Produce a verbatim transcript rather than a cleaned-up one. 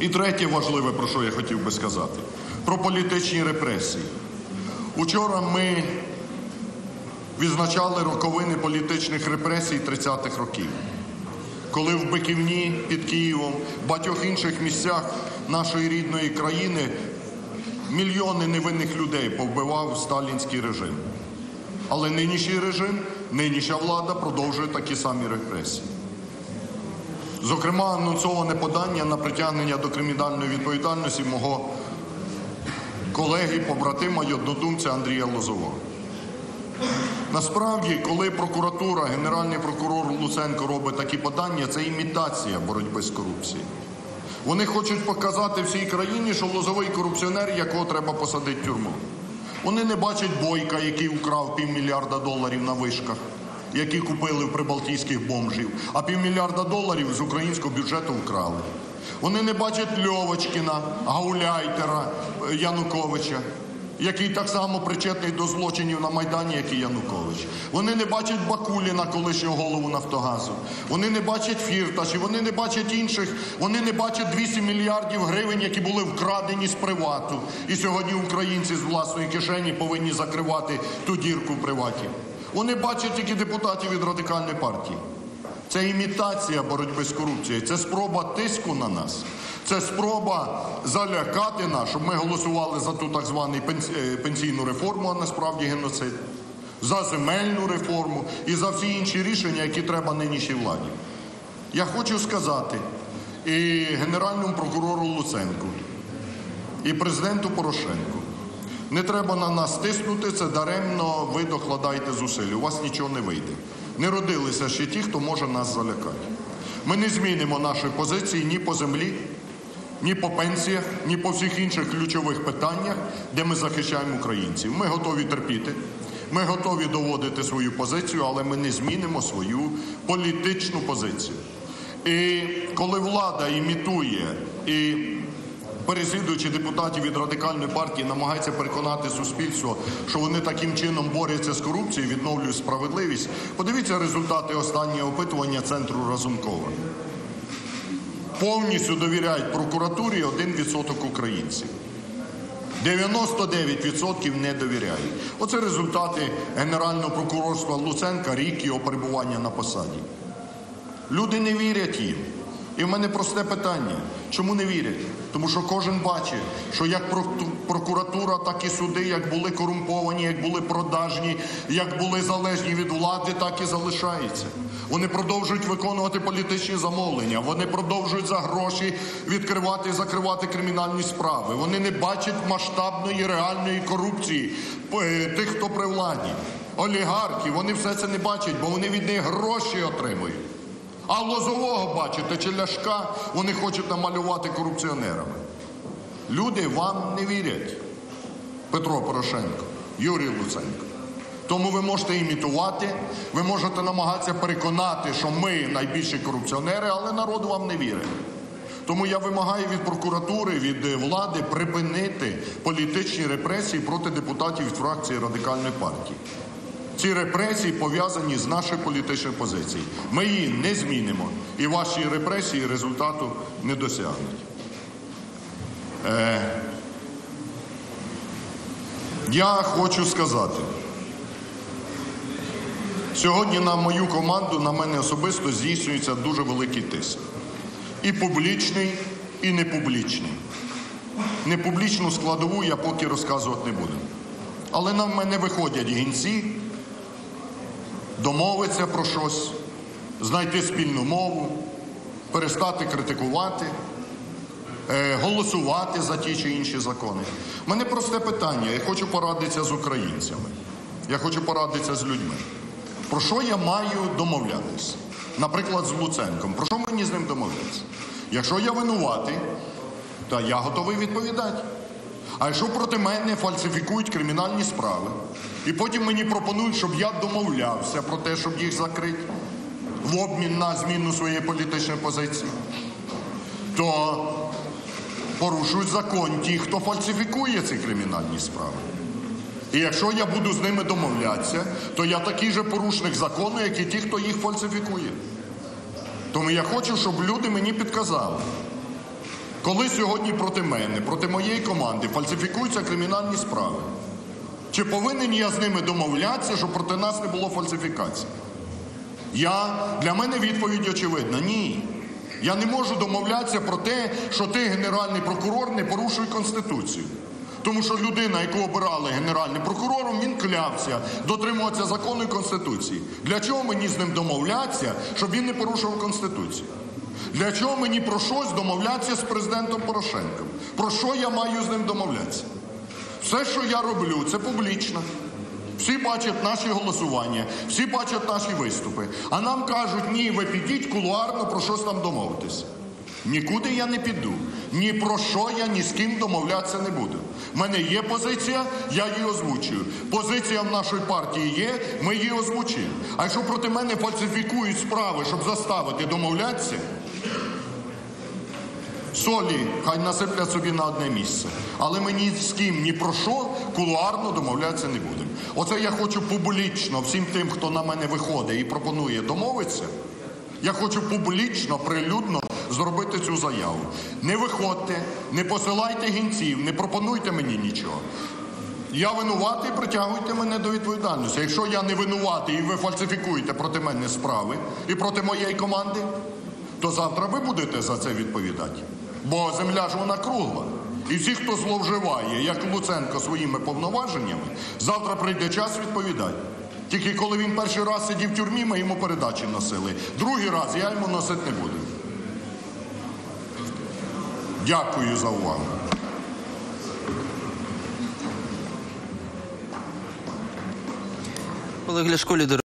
І третє важливе, про що я хотів би сказати, про політичні репресії. Учора ми відзначали роковини політичних репресій тридцятих років, коли в Биківні під Києвом, в багатьох інших місцях нашої рідної країни мільйони невинних людей повбивав сталінський режим. Але нинішній режим, нинішня влада продовжує такі самі репресії. Зокрема, анонсоване подання на притягнення до кримінальної відповідальності мого колеги, побратима й однодумця Андрія Лозового. Насправді, коли прокуратура, Генеральний прокурор Луценко робить такі подання, це імітація боротьби з корупцією. Вони хочуть показати всій країні, що Лозовий корупціонер, якого треба посадити в тюрму. Вони не бачать Бойка, який украв півмільярда доларів на вишках, які купили в прибалтійських бомжів, а півмільярда доларів з українського бюджету вкрали. Вони не бачать Льовочкіна, гауляйтера Януковича, який так само причетний до злочинів на Майдані, як і Янукович. Вони не бачать Бакуліна, колишнього голову Нафтогазу. Вони не бачать Фірташ, і вони не бачать інших. Вони не бачать двісті мільярдів гривень, які були вкрадені з привату. І сьогодні українці з власної кишені повинні закривати ту дірку в приваті. Вони бачать тільки депутатів від Радикальної партії. Це імітація боротьби з корупцією, це спроба тиску на нас, це спроба залякати нас, щоб ми голосували за ту так звану пенсійну реформу, а насправді геноцид, за земельну реформу і за всі інші рішення, які треба нинішній владі. Я хочу сказати і Генеральному прокурору Луценку, і президенту Порошенку: не треба на нас тиснути, це даремно ви докладаєте зусиль, у вас нічого не вийде. Не родилися ще ті, хто може нас залякати. Ми не змінимо нашої позиції ні по землі, ні по пенсіях, ні по всіх інших ключових питаннях, де ми захищаємо українців. Ми готові терпіти, ми готові доводити свою позицію, але ми не змінимо свою політичну позицію. І коли влада імітує і, переслідуючи депутатів від Радикальної партії, намагається переконати суспільство, що вони таким чином борються з корупцією, відновлюють справедливість, подивіться результати останнього опитування Центру Разумкова. Повністю довіряють прокуратурі один відсоток українців. дев'яносто дев'ять відсотків не довіряють. Оце результати Генерального прокурорства Луценка, рік його перебування на посаді. Люди не вірять їм. І в мене просте питання: чому не вірять? Тому що кожен бачить, що як прокуратура, так і суди, як були корумповані, як були продажні, як були залежні від влади, так і залишаються. Вони продовжують виконувати політичні замовлення, вони продовжують за гроші відкривати і закривати кримінальні справи. Вони не бачать масштабної реальної корупції тих, хто при владі. Олігархи, вони все це не бачать, бо вони від них гроші отримують. А Лозового, бачите, чи Ляшка вони хочуть намалювати корупціонерами. Люди вам не вірять. Петро Порошенко, Юрій Луценко. Тому ви можете імітувати, ви можете намагатися переконати, що ми найбільші корупціонери, але народ вам не вірить. Тому я вимагаю від прокуратури, від влади припинити політичні репресії проти депутатів від фракції Радикальної партії. Ці репресії пов'язані з нашою політичною позицією. Ми її не змінимо. І ваші репресії результату не досягнуть. Е... Я хочу сказати, сьогодні на мою команду, на мене особисто здійснюється дуже великий тиск. І публічний, і непублічний. Непублічну складову я поки розказувати не буду. Але на мене виходять гінці, домовитися про щось, знайти спільну мову, перестати критикувати, е, голосувати за ті чи інші закони. У мене просте питання, я хочу порадитися з українцями, я хочу порадитися з людьми. Про що я маю домовлятися? Наприклад, з Луценком. Про що мені з ним домовлятися? Якщо я винуватий, то я готовий відповідати. А якщо проти мене фальсифікують кримінальні справи, і потім мені пропонують, щоб я домовлявся про те, щоб їх закрити, в обмін на зміну своєї політичної позиції, то порушують закон ті, хто фальсифікує ці кримінальні справи. І якщо я буду з ними домовлятися, то я такий же порушник закону, як і ті, хто їх фальсифікує. Тому я хочу, щоб люди мені підказали, Коли сьогодні проти мене, проти моєї команди фальсифікуються кримінальні справи, чи повинен я з ними домовлятися, щоб проти нас не було фальсифікацій? Я, для мене відповідь очевидна – ні. Я не можу домовлятися про те, що ти, Генеральний прокурор, не порушуй Конституцію. Тому що людина, яку обирали Генеральним прокурором, він клявся дотримуватися закону і Конституції. Для чого мені з ним домовлятися, щоб він не порушував Конституцію? Для чого мені про щось домовлятися з президентом Порошенком? Про що я маю з ним домовлятися? Все, що я роблю, це публічно. Всі бачать наші голосування, всі бачать наші виступи. А нам кажуть, ні, ви підіть кулуарно про щось там домовитись. Нікуди я не піду. Ні про що я ні з ким домовлятися не буду. У мене є позиція, я її озвучую. Позиція в нашої партії є, ми її озвучуємо. А якщо проти мене фальсифікують справи, щоб заставити домовлятися, солі хай насиплять собі на одне місце. Але ми ні з ким, ні про що кулуарно домовлятися не будемо. Оце я хочу публічно всім тим, хто на мене виходить і пропонує домовитися, я хочу публічно, прилюдно зробити цю заяву. Не виходьте, не посилайте гінців, не пропонуйте мені нічого. Я винуватий, притягуйте мене до відповідальності. Якщо я не винуватий і ви фальсифікуєте проти мене справи і проти моєї команди, то завтра ви будете за це відповідати. Бо земля ж вона кругла. І всі, хто зловживає, як Луценко, своїми повноваженнями, завтра прийде час відповідати. Тільки коли він перший раз сидів в тюрмі, ми йому передачі носили. Другий раз я йому носити не буду. Дякую за увагу. Олег Ляшко, лідер